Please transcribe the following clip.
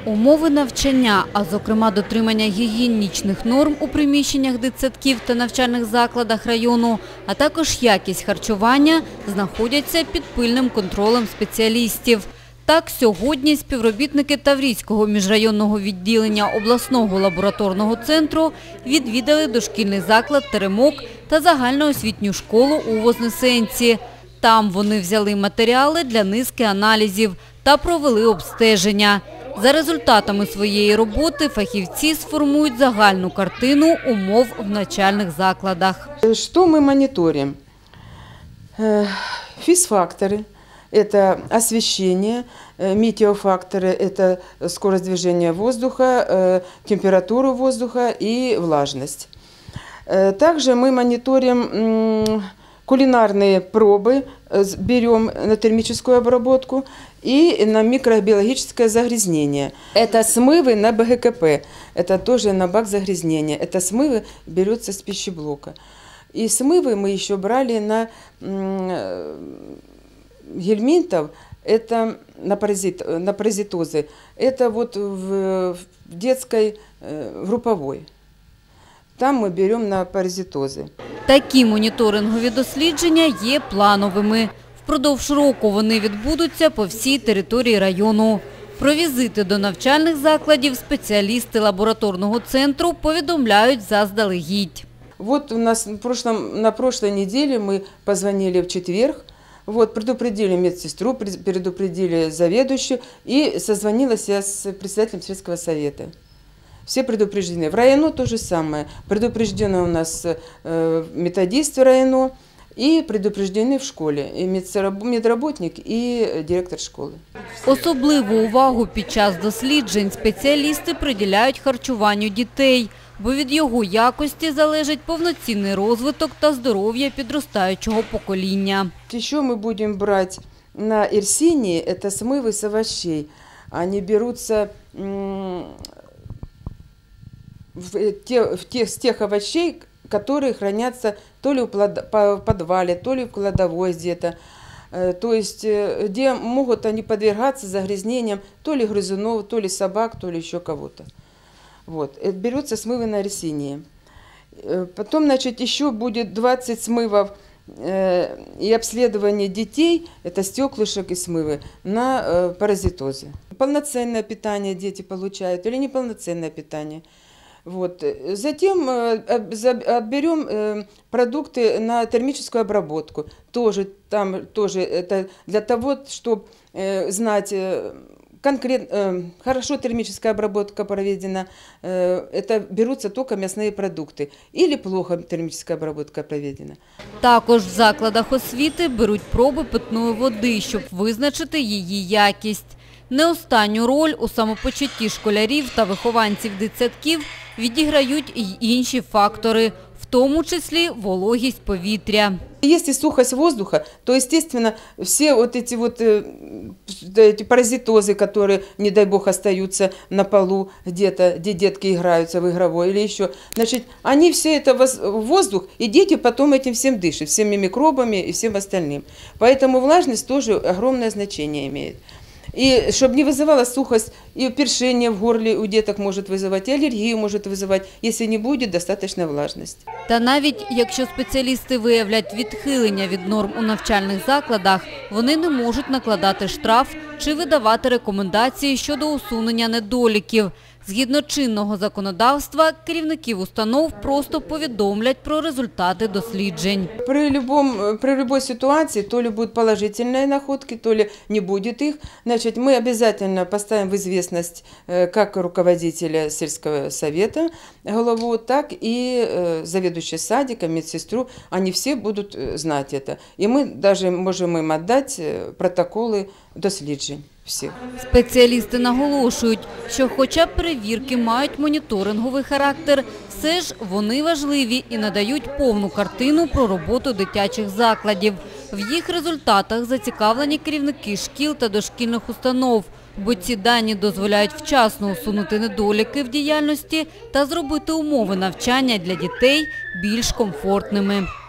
Умови навчання, а зокрема дотримання гігієнічних норм у приміщеннях дитсадків та навчальних закладах району, а також якість харчування знаходяться під пильним контролем спеціалістів. Так, сьогодні співробітники Таврійського міжрайонного відділення обласного лабораторного центру відвідали дошкільний заклад «Теремок» та загальноосвітню школу у Вознесенці. Там вони взяли матеріали для низки аналізів та провели обстеження. За результатами своєї роботи фахівці сформують загальну картину умов в навчальних закладах. Що ми моніторимо? Физфакторы – это освещение, метеофакторы – это скорость движения воздуха, температуру воздуха и влажность. Также мы мониторим кулинарные пробы, берем на термическую обработку и на микробиологическое загрязнение. Это смывы на БГКП, это тоже на бак загрязнения. Это смывы берется с пищеблока. И смывы мы еще брали на гельминтов, это на паразитозы. Это вот в детской групповой. Там ми беремо на паразитози. Такі моніторингові дослідження є плановими. Впродовж року вони відбудуться по всій території району. Про візити до навчальних закладів спеціалісти лабораторного центру повідомляють заздалегідь. Вот у нас на прошлой неделе мы позвонили в четверг, предупредили медсестру, предупредили заведующую и созвонилась я с председателем сельского совета. Все предупреждены. В районо то же самое. Предупреждены у нас методисты районо и предупреждены в школе и медработник, и директор школи. Особливу увагу під час досліджень спеціалісти приділяють харчуванню дітей, бо від його якості залежить повноцінний розвиток та здоров'я підростаючого покоління. Ще ми будемо брати на Ирсинии, это смывы с овощей. Они берутся с тех овощей, которые хранятся то ли в подвале, то ли в кладовой где-то. То есть, где могут они подвергаться загрязнениям то ли грызунов, то ли собак, то ли еще кого-то. Вот. Берутся смывы на Ирсинии. Потом, значит, еще будет 20 смывов и обследование детей, это стеклышек и смывы, на паразитозы. Полноценное питание дети получают или неполноценное питание. Вот. Затем отберем продукты на термическую обработку. Тоже это для того, чтобы знать конкретно, хорошо термическая обработка проведена, это берутся только мясные продукты. Или плохо термическая обработка проведена. Також в закладах освіти беруть проби питної води, щоб визначити її якість. Не останню роль у самопочутті школярів та вихованців дитсадків відіграють і інші фактори, в тому числі вологість повітря. Если сухость воздуха, то, естественно, все вот эти паразитозы, которые, не дай бог, остаются на полу где-то, где детки играются в игровой или еще, значит, они все это в воздух, и дети потом этим всем дышат, всеми микробами и всем остальным. Поэтому влажность тоже огромное значение имеет. И чтобы не вызывала сухость, и першение в горле у деток может вызывать, и аллергию может вызывать, если не будет достаточно влажности. Та навіть якщо спеціалісти виявлять відхилення від норм у навчальних закладах, вони не можуть накладати штраф чи видавати рекомендації щодо усунення недоліків. Згідно чинного законодавства, керівників установ просто повідомлять про результати досліджень. При любой ситуации, то ли будут положительные находки, то ли не будет их, значит, мы обязательно поставим в известность как руководителя сельского совета, голову, так и заведующего садика, медсестру. Они все будут знать это. И мы даже можем им отдать протоколы досліджень. Спеціалісти наголошують, що хоча перевірки мають моніторинговий характер, все ж вони важливі і надають повну картину про роботу дитячих закладів. В їх результатах зацікавлені керівники шкіл та дошкільних установ, бо ці дані дозволяють вчасно усунути недоліки в діяльності та зробити умови навчання для дітей більш комфортними.